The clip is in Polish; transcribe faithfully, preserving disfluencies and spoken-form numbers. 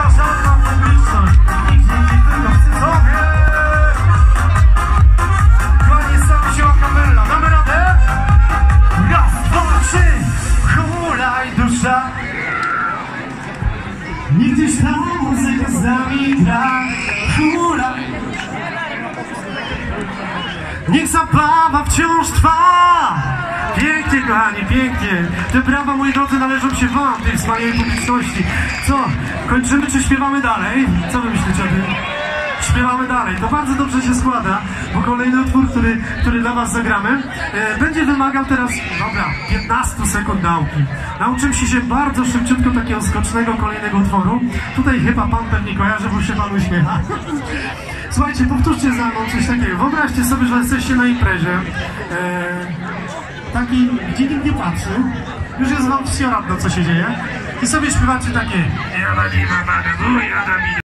szanowna publiczność, nigdzie nie tylko w cudzysłowie. Kochani, stawi się akapella, damy radę? Raz, dwa, trzy, hulaj dusza. Niech gdzieś tam muzyka z nami gra, hulaj. Niech zabawa wciąż trwa. Pięknie, kochani, pięknie. Te brawa, moi drodzy, należą się wam, tej wspaniałej publiczności. Co, kończymy czy śpiewamy dalej? Co wy myślicie o tym? Śpiewamy dalej. To bardzo dobrze się składa, bo kolejny utwór, który, który dla was zagramy, e, będzie wymagał teraz, dobra, piętnastu sekund nauki. Nauczymy się bardzo szybciutko takiego skocznego kolejnego utworu. Tutaj chyba pan pewnie kojarzy, bo się pan uśmiecha. Słuchajcie, powtórzcie za mną coś takiego. Wyobraźcie sobie, że jesteście na imprezie. E, Taki, gdzie nikt nie patrzy, już jest wam wsioradno, co się dzieje, i sobie śpiewacie takie